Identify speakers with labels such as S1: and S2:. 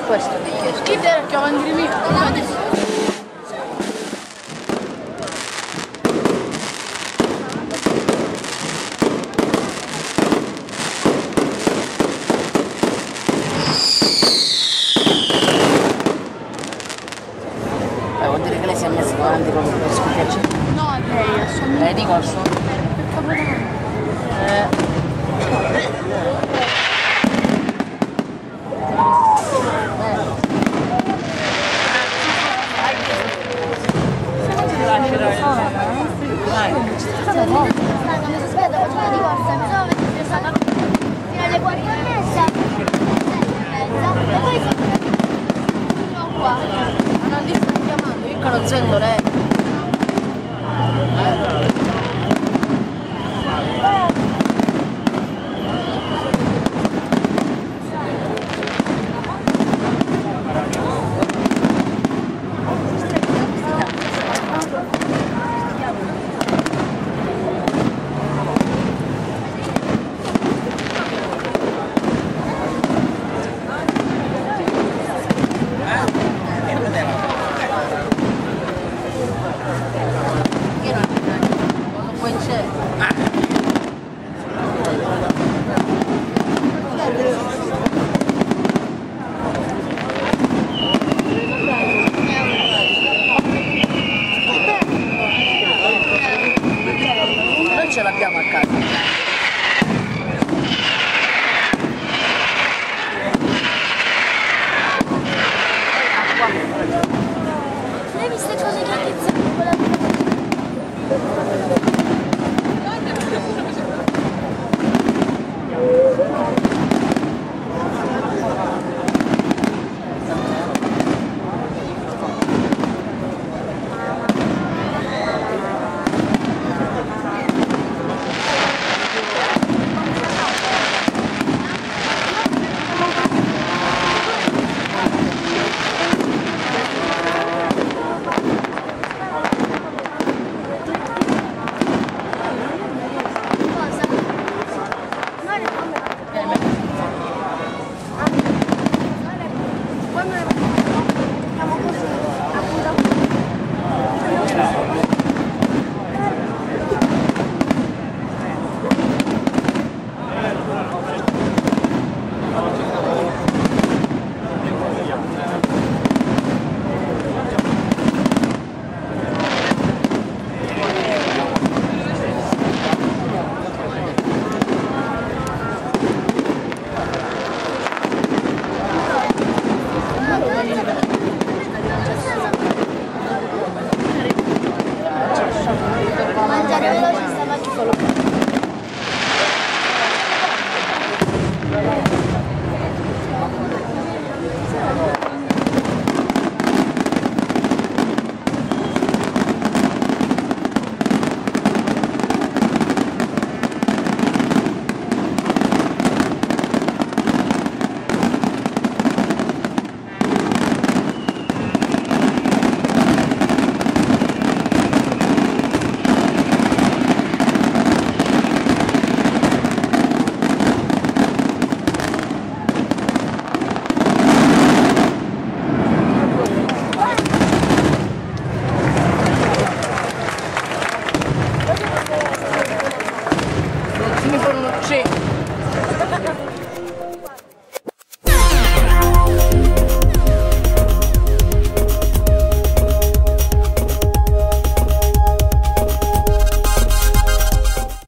S1: questo ti ho chiesto.
S2: Chi te che avanti di me?
S1: Vuol dire che lei si è messa davanti proprio per scopiarci?
S2: No, è lei, assolutamente.
S1: Lei di corso?
S2: Per Capodanno.
S3: Quando mi sono svegliata faccio di corsa, mi sono stata fino alle 4:30, 7:30 e poi sono qua.
S1: Ma non ti sto chiamando, io conoscendo lei. Noi ce l'abbiamo a casa.
S3: Hai visto cose gratizzate con la mangiare veloce stava anche solo.
S1: Mi fanno 3.